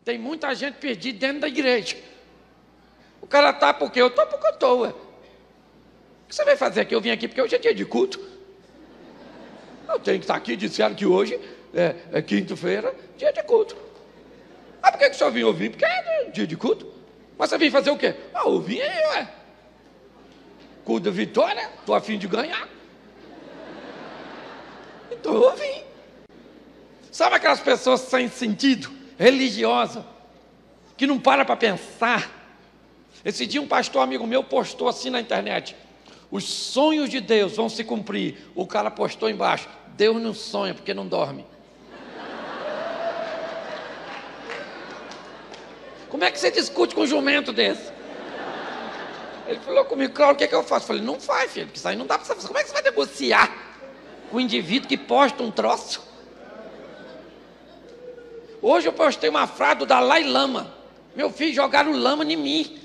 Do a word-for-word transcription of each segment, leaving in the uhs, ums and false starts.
Tem muita gente perdida dentro da igreja. O cara está porque eu estou porque eu estou, ué. O que você vai fazer aqui? Eu vim aqui porque hoje é dia de culto. Eu tenho que estar aqui, disseram que hoje é, é quinta-feira, dia de culto. Ah, por que que o senhor vinha ouvir? Porque é dia de culto. Mas você vinha fazer o quê? Ah, eu vim aí, ué. Culto da vitória, estou a fim de ganhar. Então eu vim. Sabe aquelas pessoas sem sentido, religiosas, que não para para pensar? Esse dia um pastor amigo meu postou assim na internet: os sonhos de Deus vão se cumprir. O cara postou embaixo: Deus não sonha porque não dorme. Como é que você discute com um jumento desse? Ele falou comigo: Cláudio, o que é que eu faço? Eu falei: não faz, filho, porque isso aí não dá para você fazer. Como é que você vai negociar com o indivíduo que posta um troço? Hoje eu postei uma frase do Dalai Lama: meu filho, jogaram lama em mim.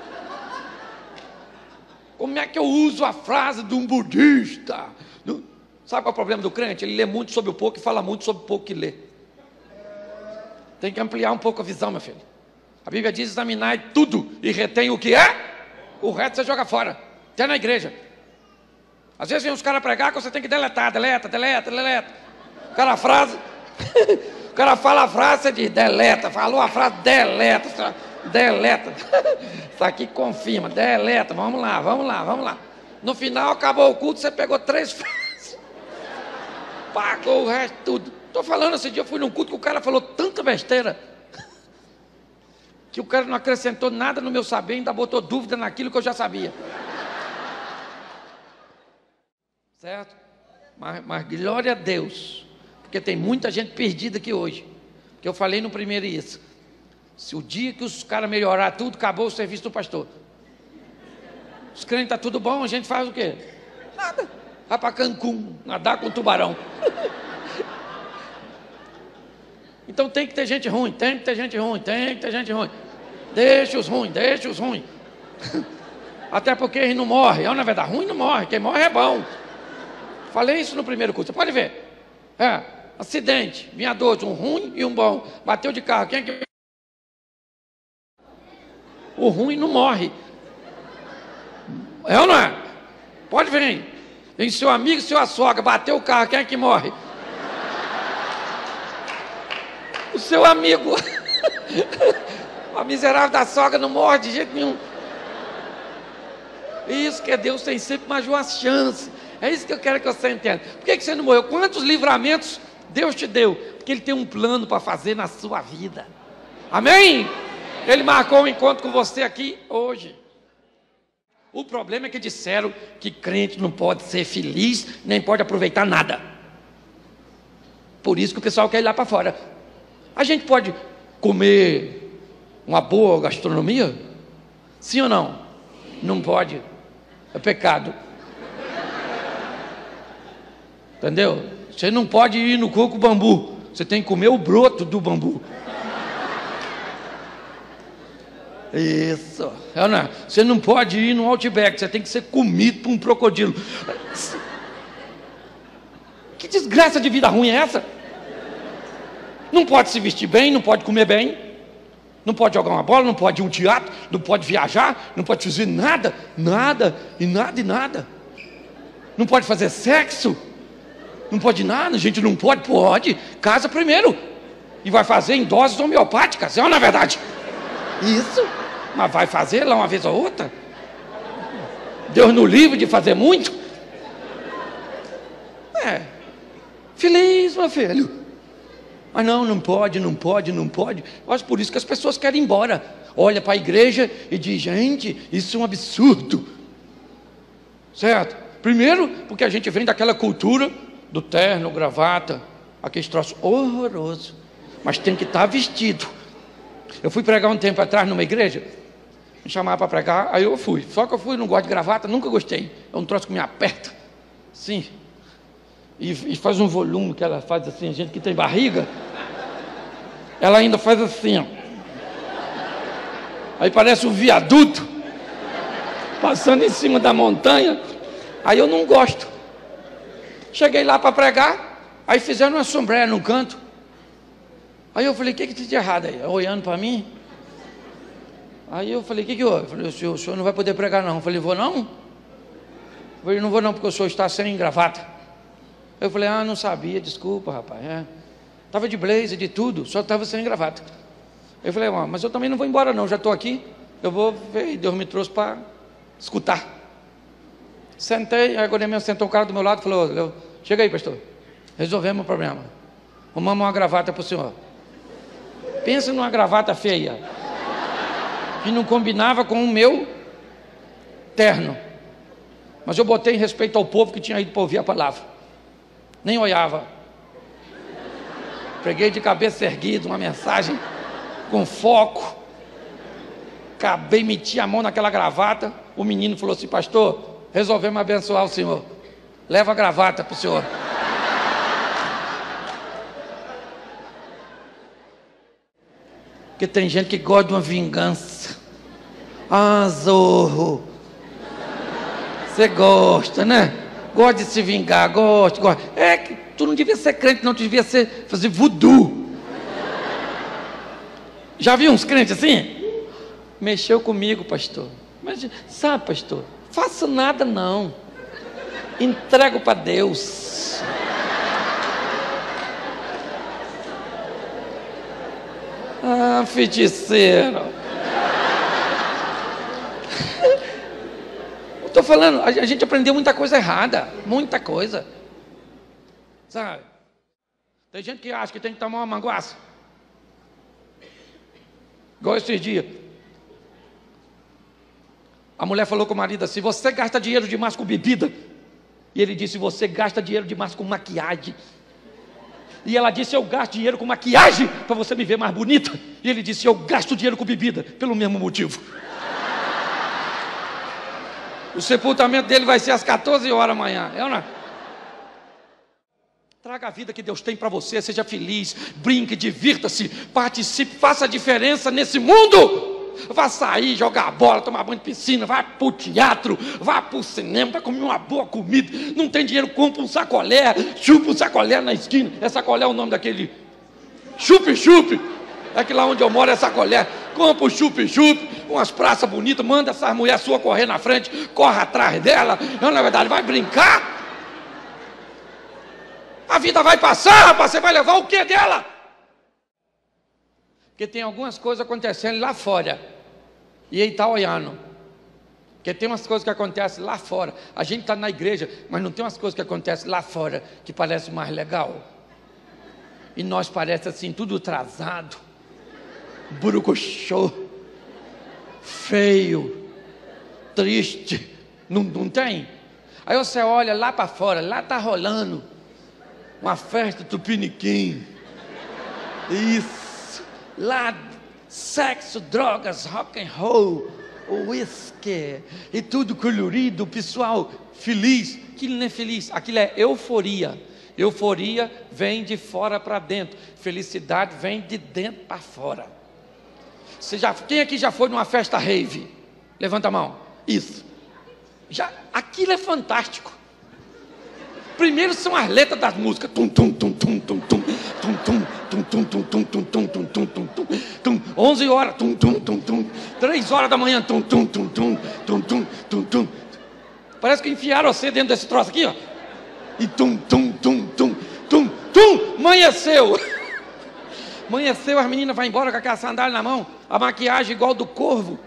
Como é que eu uso a frase de um budista? Do... Sabe qual é o problema do crente? Ele lê muito sobre o pouco e fala muito sobre o pouco que lê. Tem que ampliar um pouco a visão, meu filho. A Bíblia diz: examinar tudo e retém o que é, o resto você joga fora, até na igreja. Às vezes vem uns caras pregar que você tem que deletar, deleta, deleta, deleta. O cara a frase, o cara fala a frase, você diz deleta, falou a frase, deleta, deleta. Isso aqui confirma, deleta, vamos lá, vamos lá, vamos lá. No final, acabou o culto, você pegou três frases, pagou o resto tudo. Estou falando, esse dia eu fui num culto que o cara falou tanta besteira, que o cara não acrescentou nada no meu saber, ainda botou dúvida naquilo que eu já sabia. Certo? Mas, mas glória a Deus, porque tem muita gente perdida aqui hoje. Porque eu falei no primeiro isso: se o dia que os caras melhorar tudo, acabou o serviço do pastor. Os crentes estão tudo bom, a gente faz o quê? Nada. Vai para Cancún, nadar com tubarão. Então tem que ter gente ruim, tem que ter gente ruim, tem que ter gente ruim. Deixa os ruins, deixa os ruins. Até porque eles não morrem. É, na verdade, ruim não morre, quem morre é bom. Falei isso no primeiro curso, você pode ver. É, acidente, vinha dois, um ruim e um bom. Bateu de carro, quem é que... O ruim não morre. É ou não é? Pode vir. Vem seu amigo, sua sogra, bateu o carro, quem é que morre? O seu amigo. A miserável da sogra não morre de jeito nenhum. Isso que é Deus, tem sempre mais uma chance. É isso que eu quero que você entenda. Por que que você não morreu? Quantos livramentos Deus te deu? Porque Ele tem um plano para fazer na sua vida. Amém? Ele marcou um encontro com você aqui hoje. O problema é que disseram que crente não pode ser feliz, nem pode aproveitar nada. Por isso que o pessoal quer ir lá para fora. A gente pode comer uma boa gastronomia? Sim ou não? Não pode. É pecado. Entendeu? Você não pode ir no coco bambu. Você tem que comer o broto do bambu. Isso. É, não é? Você não pode ir no Outback. Você tem que ser comido por um crocodilo. Que desgraça de vida ruim é essa? Não pode se vestir bem, não pode comer bem, não pode jogar uma bola, não pode ir a um teatro, não pode viajar, não pode fazer nada, nada, e nada, e nada. Não pode fazer sexo, não pode nada, a gente não pode, pode, casa primeiro. E vai fazer em doses homeopáticas, é ou não é verdade? Isso, mas vai fazer lá uma vez ou outra. Deus no livre de fazer muito. É, feliz, meu filho. Mas não, não pode, não pode, não pode. Mas por isso que as pessoas querem ir embora. Olha para a igreja e diz: gente, isso é um absurdo. Certo? Primeiro, porque a gente vem daquela cultura do terno, gravata, aquele troço horroroso. Mas tem que estar vestido. Eu fui pregar um tempo atrás numa igreja, me chamaram para pregar, aí eu fui. Só que eu fui, não gosto de gravata, nunca gostei. É um troço que me aperta. Sim. E, e faz um volume que ela faz assim, gente que tem barriga, ela ainda faz assim, ó. Aí parece um viaduto passando em cima da montanha. Aí eu não gosto. Cheguei lá para pregar, aí fizeram uma sombré no canto. Aí eu falei, o que que tem de errado aí? Olhando para mim. Aí eu falei, o que que houve? Eu falei, o senhor, o senhor não vai poder pregar não. Eu falei, vou não? Eu falei, não vou não, porque o senhor está sem gravata. Eu falei, ah, não sabia, desculpa, rapaz. É. Estava de blazer, de tudo, só estava sem gravata. Eu falei, ah, mas eu também não vou embora não, já estou aqui. Eu vou ver, Deus me trouxe para escutar. Sentei, aí agora mesmo sentou um cara do meu lado e falou, chega aí, pastor, resolvemos o problema. Arrumamos uma gravata para o senhor. Pensa numa gravata feia, que não combinava com o meu terno. Mas eu botei em respeito ao povo que tinha ido para ouvir a palavra. Nem olhava. Preguei de cabeça erguida, uma mensagem com foco. Acabei, meti a mão naquela gravata. O menino falou assim, pastor, resolvemos abençoar o senhor. Leva a gravata para o senhor. Porque tem gente que gosta de uma vingança. Ah, Zorro. Você gosta, né? Gosta de se vingar, gosta, gosta. É que tu não devia ser crente, não, tu devia ser, fazer voodoo. Já viu uns crentes assim? Mexeu comigo, pastor. Mas, sabe, pastor, faço nada não. Entrego para Deus. Ah, feiticeiro. Estou falando, a gente aprendeu muita coisa errada. Muita coisa. Sabe? Tem gente que acha que tem que tomar uma manguaça. Igual esses dias. A mulher falou com o marido assim, você gasta dinheiro demais com bebida. E ele disse, você gasta dinheiro demais com maquiagem. E ela disse, eu gasto dinheiro com maquiagem para você me ver mais bonita. E ele disse, eu gasto dinheiro com bebida pelo mesmo motivo. O sepultamento dele vai ser às quatorze horas amanhã. É ou não? Traga a vida que Deus tem para você, seja feliz, brinque, divirta-se, participe, faça a diferença nesse mundo. Vá sair, jogar bola, tomar banho de piscina, vá para o teatro, vá para o cinema, vai comer uma boa comida. Não tem dinheiro, compra um sacolé, chupa um sacolé na esquina. É sacolé é o nome daquele chup-chup. É que lá onde eu moro é sacolé. Compra um chup-chup, umas praças bonitas, manda essa mulher sua correr na frente, corre atrás dela. Não, na verdade, vai brincar. A vida vai passar, rapaz, você vai levar o que dela? Porque tem algumas coisas acontecendo lá fora. E ele está olhando. Porque tem umas coisas que acontecem lá fora. A gente está na igreja, mas não tem umas coisas que acontecem lá fora que parece mais legal. E nós parece assim, tudo atrasado. Burucuchô. Feio. Triste. Não, não tem? Aí você olha lá para fora, lá está rolando uma festa tupiniquim. Isso. Lá, sexo, drogas, rock and roll, whisky, e tudo colorido, o pessoal feliz. Aquilo não é feliz, aquilo é euforia. Euforia vem de fora para dentro. Felicidade vem de dentro para fora. Você já, quem aqui já foi numa festa rave? Levanta a mão. Isso. Já, aquilo é fantástico. Primeiro são as letras das músicas. Tum, tum, tum, tum, tum, tum, tum, tum, tum, tum, tum, tum, tum, tum, tum, tum, tum, tum, tum, onze horas, tum, tum, tum, tum, três horas da manhã, tum, tum, tum, tum, tum, tum, tum, tum. Parece que enfiaram você dentro desse troço aqui, ó. E tum, tum, tum, tum, tum, tum, amanheceu. Amanheceu, as meninas vão embora com aquela sandália na mão, a maquiagem igual do corvo.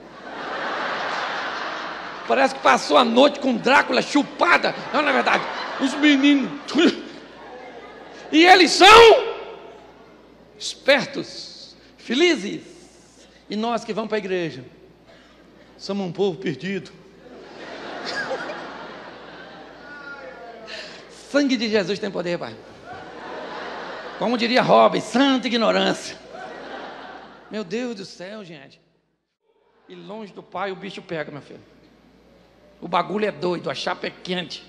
Parece que passou a noite com Drácula chupada. Não, na verdade, os meninos. E eles são espertos, felizes. E nós que vamos para a igreja, somos um povo perdido. Sangue de Jesus tem poder, pai. Como diria Robin, santa ignorância. Meu Deus do céu, gente. E longe do pai o bicho pega, meu filho. O bagulho é doido, a chapa é quente.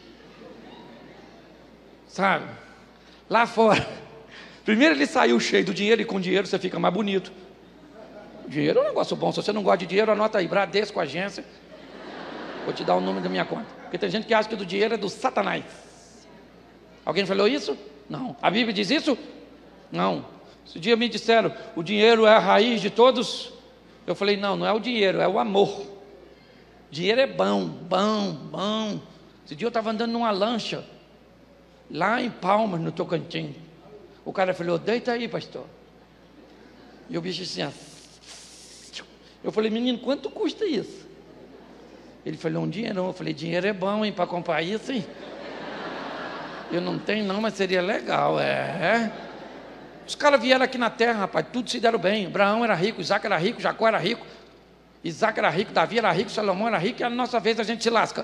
Sabe? Lá fora. Primeiro ele saiu cheio do dinheiro, e com dinheiro você fica mais bonito. Dinheiro é um negócio bom. Se você não gosta de dinheiro, anota aí, Bradesco, agência. Vou te dar o número da minha conta. Porque tem gente que acha que do dinheiro é do Satanás. Alguém falou isso? Não. A Bíblia diz isso? Não. Esse dia me disseram, o dinheiro é a raiz de todos. Eu falei, não, não é o dinheiro, é o amor. Dinheiro é bom, bom, bom. Esse dia eu estava andando numa lancha, lá em Palmas, no Tocantins. O cara falou, deita aí, pastor. E o bicho assim, eu falei, menino, quanto custa isso? Ele falou, um dinheirão. Eu falei, dinheiro é bom, hein, para comprar isso, hein? Eu não tenho não, mas seria legal, é. Os caras vieram aqui na terra, rapaz, tudo se deram bem. Abraão era rico, Isaac era rico, Jacó era rico. Isaac era rico, Davi era rico, Salomão era rico, e a nossa vez a gente se lasca.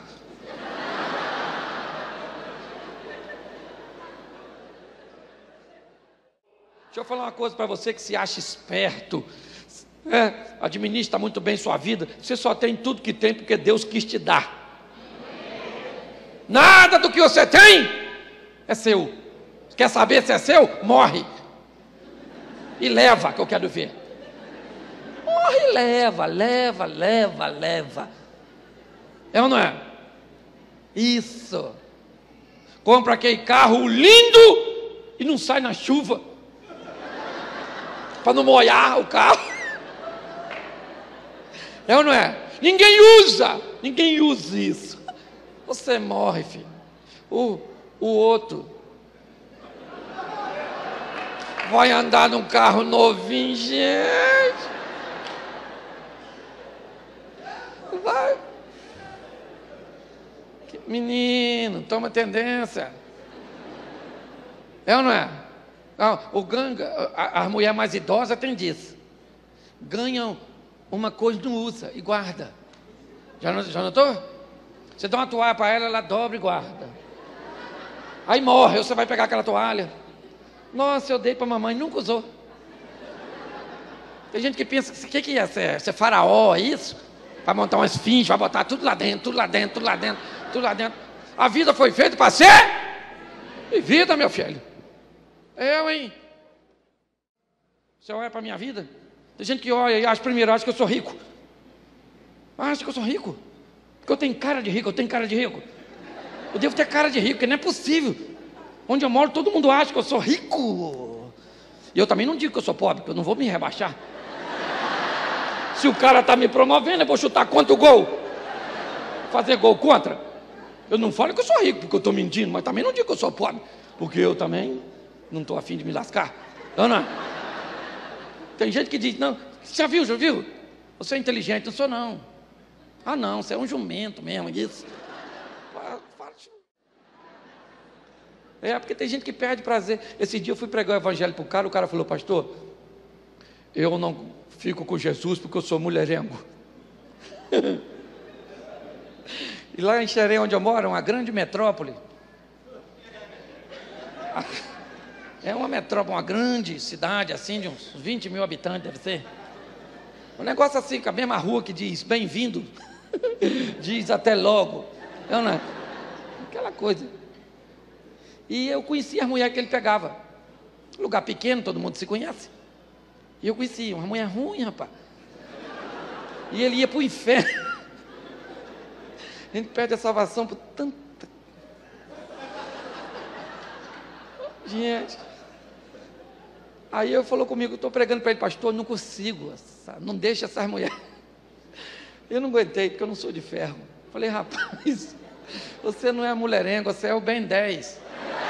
Deixa eu falar uma coisa para você que se acha esperto, é, administra muito bem sua vida. Você só tem tudo que tem porque Deus quis te dar. Nada do que você tem é seu. Quer saber se é seu? Morre e leva, que eu quero ver. Morre e leva, leva, leva, leva. É ou não é? Isso. Compra aquele carro lindo e não sai na chuva para não molhar o carro. É ou não é? Ninguém usa, ninguém usa isso. Você morre, filho. O, o outro vai andar num carro novinho, gente. Vai. Menino, toma tendência. É ou não é? Ah, o ganga, a, a mulher mais idosa tem disso. Ganham uma coisa, não usa e guarda. Já, já notou? Você dá uma toalha para ela, ela dobra e guarda. Aí morre, você vai pegar aquela toalha. Nossa, eu dei para a mamãe, nunca usou. Tem gente que pensa, o que, que é? Ser, ser faraó, é isso? Vai montar uma esfinge, vai botar tudo lá dentro, tudo lá dentro, tudo lá dentro, tudo lá dentro. A vida foi feita para ser e vida, meu filho. Eu, hein? Você olha para a minha vida? Tem gente que olha e acha, primeiro, acha que eu sou rico. Acha que eu sou rico. Porque eu tenho cara de rico, eu tenho cara de rico. Eu devo ter cara de rico, porque não é possível. Onde eu moro, todo mundo acha que eu sou rico. E eu também não digo que eu sou pobre, porque eu não vou me rebaixar. Se o cara está me promovendo, eu vou chutar contra o gol. Fazer gol contra. Eu não falo que eu sou rico, porque eu estou mentindo, mas também não digo que eu sou pobre, porque eu também não estou afim de me lascar. Não, não. Tem gente que diz, não, já viu, já viu? Você é inteligente, não sou não. Ah não, você é um jumento mesmo, isso. É, porque tem gente que perde prazer. Esse dia eu fui pregar o evangelho para o cara, o cara falou, pastor, eu não fico com Jesus porque eu sou mulherengo. E lá em Xerém, onde eu moro, uma grande metrópole. É uma metrópole, uma grande cidade, assim, de uns vinte mil habitantes, deve ser. Um negócio assim, com a mesma rua que diz, bem-vindo, diz até logo. Eu não, aquela coisa. E eu conhecia as mulheres que ele pegava. Lugar pequeno, todo mundo se conhece. E eu conhecia, uma mulher ruim, rapaz. E ele ia para o inferno. A gente perde a salvação por tanta... Gente... Aí ele falou comigo, eu estou pregando para ele, pastor, não consigo, não deixa essas mulheres. Eu não aguentei, porque eu não sou de ferro. Falei, rapaz, você não é mulherengo, você é o Ben dez.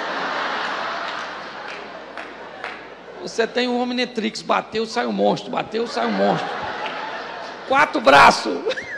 Você tem um Omnitrix, bateu, sai um monstro, bateu, sai um monstro. Quatro braços.